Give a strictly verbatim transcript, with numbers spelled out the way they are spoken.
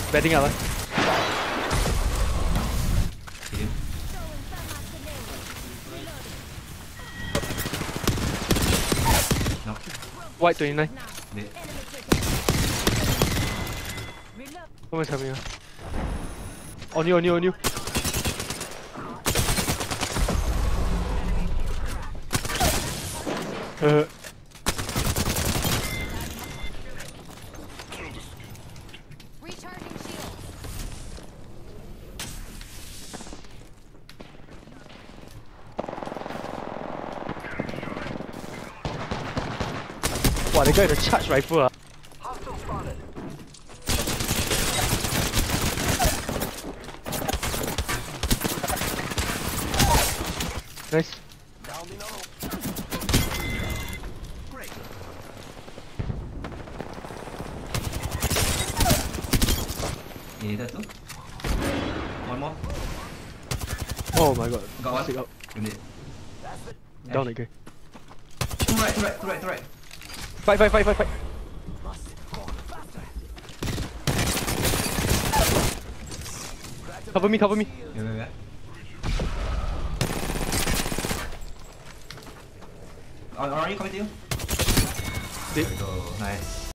Betting up, ah. Hit him. No. White twenty-nine. Dead. Someone's coming ah. On you, on you, on you. Uh. Recharging shields. Wow, they got a charge rifle ah. Nice. Ini dah tu. One more. Oh my god. Got one. Stick out. You dead. Down again. To right, to right, to right, to right. Fight, fight, fight, fight, fight. Cover me, cover me. Yeah, yeah, yeah. Are, are you coming to you? Dead. There we go. Nice.